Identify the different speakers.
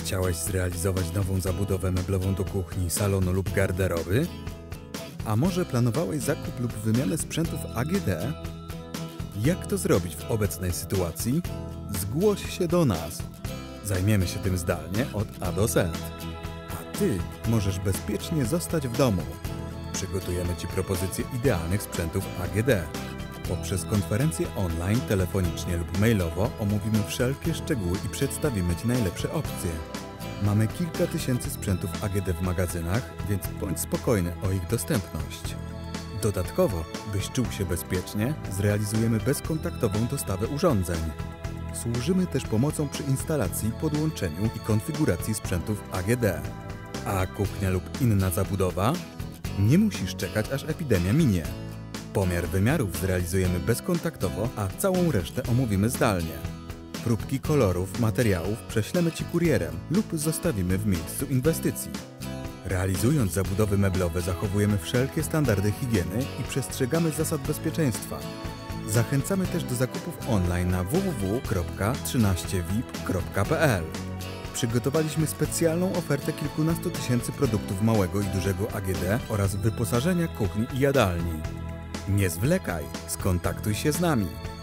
Speaker 1: Chciałeś zrealizować nową zabudowę meblową do kuchni, salonu lub garderoby? A może planowałeś zakup lub wymianę sprzętów AGD? Jak to zrobić w obecnej sytuacji? Zgłoś się do nas. Zajmiemy się tym zdalnie od A do Z. A Ty możesz bezpiecznie zostać w domu. Przygotujemy Ci propozycje idealnych sprzętów AGD. Poprzez konferencję online, telefonicznie lub mailowo omówimy wszelkie szczegóły i przedstawimy Ci najlepsze opcje. Mamy kilka tysięcy sprzętów AGD w magazynach, więc bądź spokojny o ich dostępność. Dodatkowo, byś czuł się bezpiecznie, zrealizujemy bezkontaktową dostawę urządzeń. Służymy też pomocą przy instalacji, podłączeniu i konfiguracji sprzętów AGD. A kuchnia lub inna zabudowa? Nie musisz czekać, aż epidemia minie. Pomiar wymiarów zrealizujemy bezkontaktowo, a całą resztę omówimy zdalnie. Próbki kolorów, materiałów prześlemy Ci kurierem lub zostawimy w miejscu inwestycji. Realizując zabudowy meblowe zachowujemy wszelkie standardy higieny i przestrzegamy zasad bezpieczeństwa. Zachęcamy też do zakupów online na www.13vip.pl. Przygotowaliśmy specjalną ofertę kilkunastu tysięcy produktów małego i dużego AGD oraz wyposażenia kuchni i jadalni. Nie zwlekaj, skontaktuj się z nami.